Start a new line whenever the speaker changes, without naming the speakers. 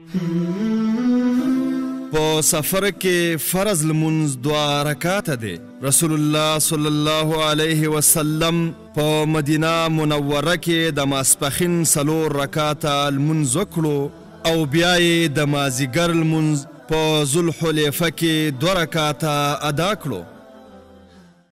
په سفر کې فرض لمونځ 2 رکعاته دی. رسول الله صلی الله علیه وسلم په مدینه منوره کې د ماسپښین 4 رکعاته لمونځ وکړو او بیا یې د مازیګر لمونځ په ذوالحلیفه کې 2 رکعاته ادا کړو.